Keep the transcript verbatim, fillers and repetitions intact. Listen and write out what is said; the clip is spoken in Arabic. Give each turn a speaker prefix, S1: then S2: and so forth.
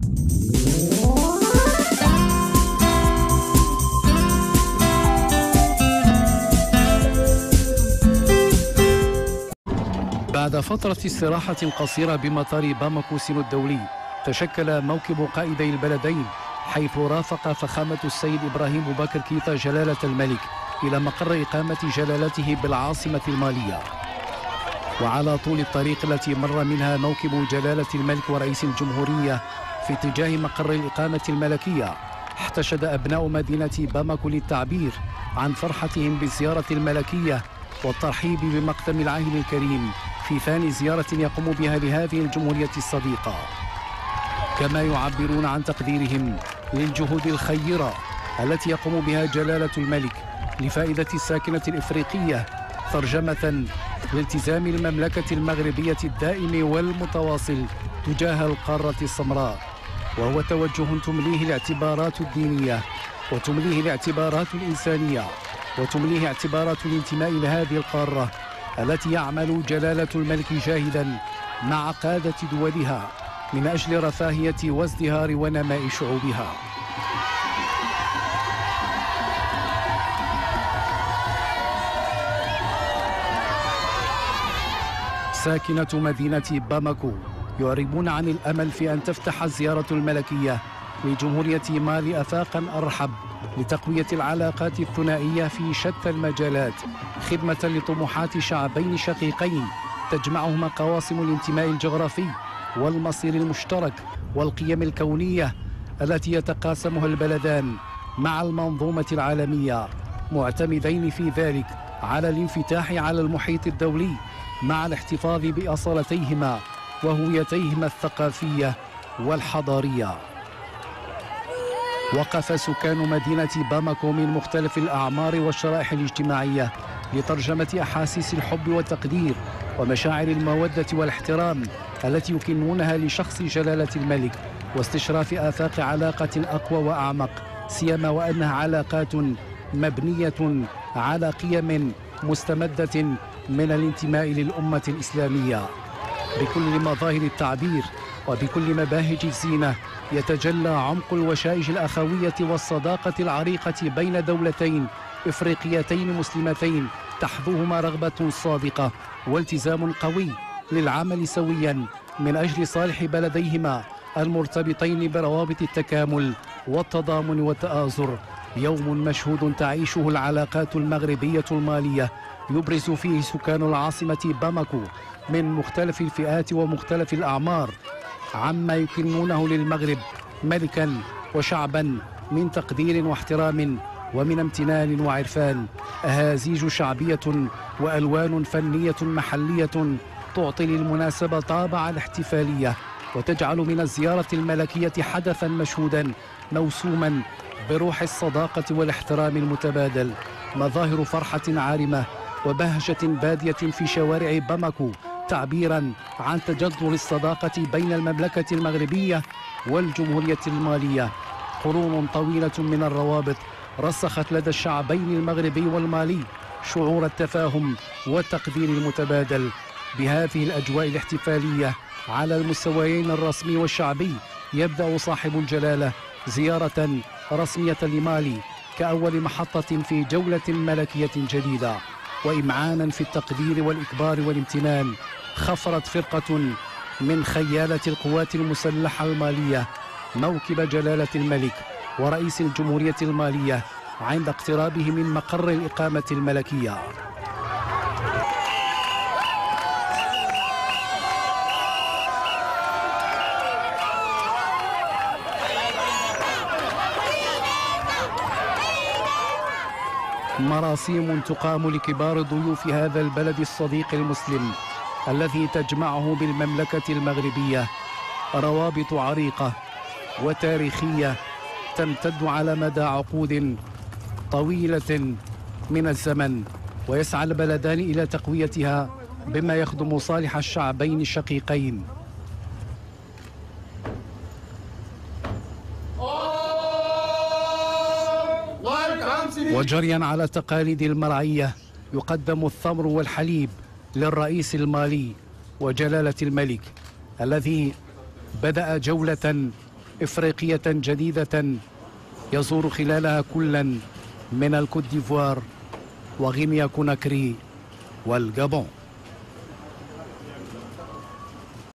S1: بعد فترة استراحة قصيرة بمطار باماكو سينو الدولي، تشكل موكب قائدي البلدين، حيث رافق فخامة السيد إبراهيم بوبكر كيتا جلالة الملك إلى مقر إقامة جلالته بالعاصمة المالية. وعلى طول الطريق التي مر منها موكب جلالة الملك ورئيس الجمهورية في اتجاه مقر الإقامة الملكية، احتشد أبناء مدينة باماكو للتعبير عن فرحتهم بالزيارة الملكية والترحيب بمقدم العاهل الكريم في ثاني زيارة يقوم بها لهذه الجمهورية الصديقة، كما يعبرون عن تقديرهم للجهود الخيرة التي يقوم بها جلالة الملك لفائدة الساكنة الإفريقية، ترجمة لالتزام المملكة المغربية الدائم والمتواصل تجاه القارة السمراء، وهو توجه تمليه الاعتبارات الدينية وتمليه الاعتبارات الإنسانية وتمليه اعتبارات الانتماء لهذه القارة التي يعمل جلالة الملك جاهدا مع قادة دولها من أجل رفاهية وازدهار ونماء شعوبها. ساكنة مدينة باماكو يعربون عن الأمل في أن تفتح الزيارة الملكية لجمهورية مالي آفاقا أرحب لتقوية العلاقات الثنائية في شتى المجالات، خدمة لطموحات شعبين شقيقين تجمعهما قواسم الانتماء الجغرافي والمصير المشترك والقيم الكونية التي يتقاسمها البلدان مع المنظومة العالمية، معتمدين في ذلك على الانفتاح على المحيط الدولي مع الاحتفاظ بأصالتيهما وهويتيهما الثقافية والحضارية. وقف سكان مدينة باماكو من مختلف الأعمار والشرائح الاجتماعية لترجمة أحاسيس الحب والتقدير ومشاعر المودة والاحترام التي يكنونها لشخص جلالة الملك، واستشراف آفاق علاقة أقوى وأعمق، سيما وأنها علاقات مبنية على قيم مستمدة من الانتماء للأمة الإسلامية. بكل مظاهر التعبير وبكل مباهج الزينة يتجلى عمق الوشائج الأخوية والصداقة العريقة بين دولتين إفريقيتين مسلمتين تحظوهما رغبة صادقة والتزام قوي للعمل سويا من أجل صالح بلديهما المرتبطين بروابط التكامل والتضامن والتآزر. يوم مشهود تعيشه العلاقات المغربية المالية يبرز فيه سكان العاصمة باماكو من مختلف الفئات ومختلف الأعمار عما يكنونه للمغرب ملكا وشعبا من تقدير واحترام ومن امتنان وعرفان، أهازيج شعبية وألوان فنية محلية تعطي للمناسبة طابع الاحتفالية وتجعل من الزيارة الملكية حدثا مشهودا موسوما بروح الصداقة والاحترام المتبادل. مظاهر فرحة عارمة وبهجة بادية في شوارع باماكو تعبيرا عن تجذر الصداقة بين المملكة المغربية والجمهورية المالية. قرون طويلة من الروابط رسخت لدى الشعبين المغربي والمالي شعور التفاهم والتقدير المتبادل. بهذه الأجواء الاحتفالية على المستويين الرسمي والشعبي يبدأ صاحب الجلالة زيارة رسمية لمالي كأول محطة في جولة ملكية جديدة. وإمعانا في التقدير والإكبار والامتنان خفرت فرقة من خيالة القوات المسلحة المالية موكب جلالة الملك ورئيس الجمهورية المالية عند اقترابه من مقر الإقامة الملكية. مراسيم تقام لكبار ضيوف هذا البلد الصديق المسلم الذي تجمعه بالمملكة المغربية روابط عريقة وتاريخية تمتد على مدى عقود طويلة من الزمن، ويسعى البلدان إلى تقويتها بما يخدم صالح الشعبين الشقيقين. وجريا على تقاليد المرعية يقدم الثمر والحليب للرئيس المالي وجلالة الملك الذي بدأ جولة إفريقية جديدة يزور خلالها كلا من الكوت ديفوار وغينيا كوناكري والجابون.